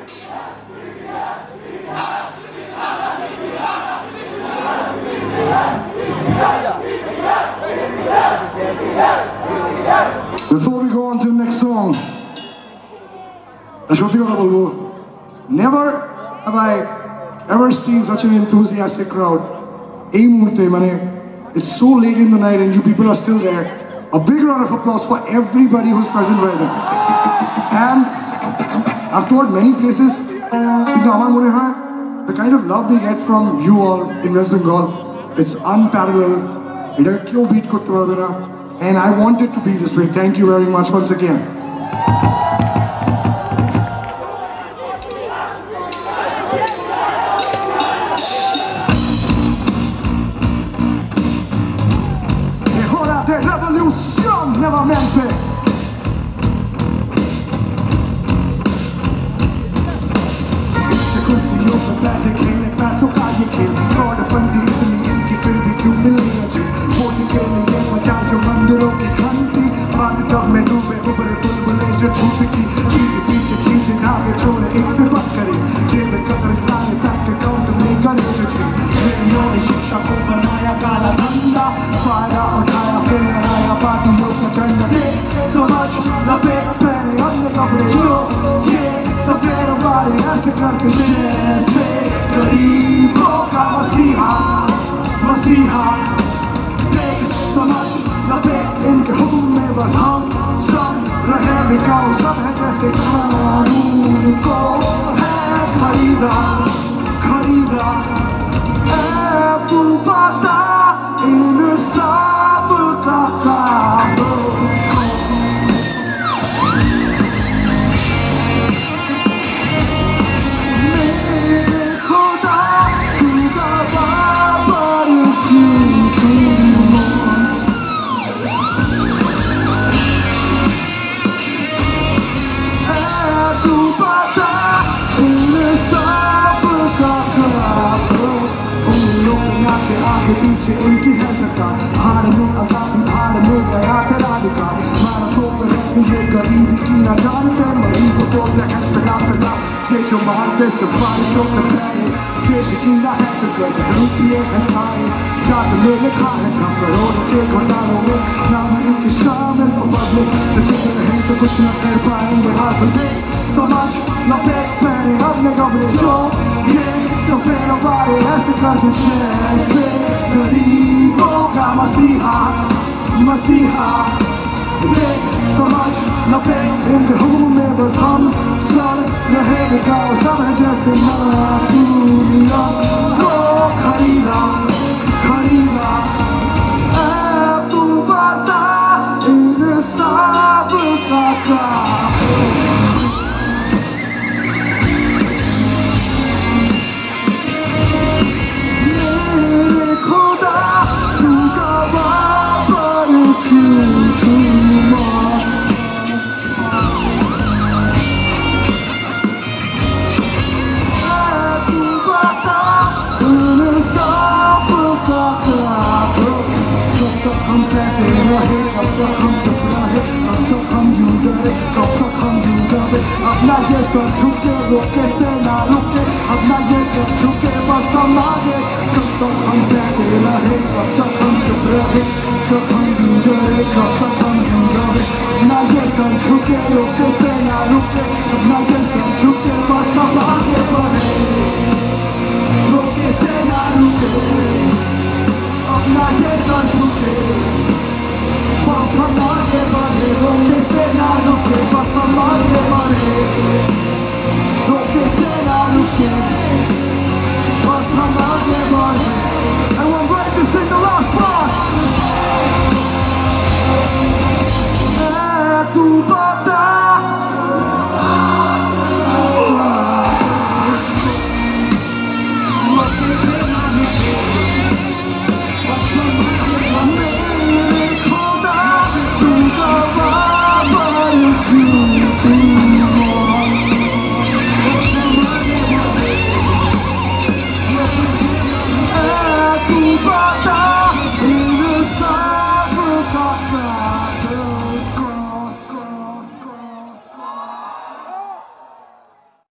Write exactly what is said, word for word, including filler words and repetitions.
Before we go on to the next song, never have I ever seen such an enthusiastic crowd. It's so late in the night and you people are still there. A big round of applause for everybody who's present right there. And I've toured many places. The kind of love we get from you all in West Bengal, it's unparalleled. And I want it to be this way. Thank you very much once again. Revolution nuevamente. C'è così io sapete che le passo calle che fuori banditi in chi fai più millaggi vuoi che mi devo taglio mandero che canti ma di torme dove opere bulbule già giusti chi dice chi ci dà che giorno e se baccari c'è da catresare tante conto nei gareggi riunione shisha come naya gala danda fara uthaya finaraya partiyo ka chanda de so much la pena pene onne kapde jo ye safero vare aise karke jaise garibon ka masiha masiha dekh so much la pena inke hukum mein bas hum sab rahe bikaw sab hai jaise qanun ko hai kharida kharida tu pata insaaf ka qaatil mere khuda tu gawah par kyun karo tu pata insaaf ka qaatil नाचे आगे पीछे इनकी है सरकार हार में आजादी भाड़ में गया तेरा अधिकार मारा तो रहती ये गरीबी की ना जानते मरीजों को जहर पिला पिला ये जो मारते सिफारिशों से पहले देश की ना है फिक्र रुपये है सारे जात में लिखा है कम करोड़ों के घोटालों में नाम है इनके शामिल पब्लिक तो जितने रहे तो कुछ न कर पाएंगे हासिल दे समाज लपेट पहने हमने गबरे जो ये सफेद वाले ऐसे करके जैसे गरीबों का मसीहा मसीहा देख समझ लपेट इनके हुक्म में बस हम सर रहेगा सब है जैसे मासूमिया को खरीदा खरीदा ऐ तू बता इंसाफ का काम अपना ये सब झुके रोके से ना रुके अपना ये सब झुके बस हम आगे कब तक हम सहते रहे कब तक हम चुप रहे कब हम यूं डरे कब तक हम यूं डरे अपना ये सब झुके रोके से ना रुके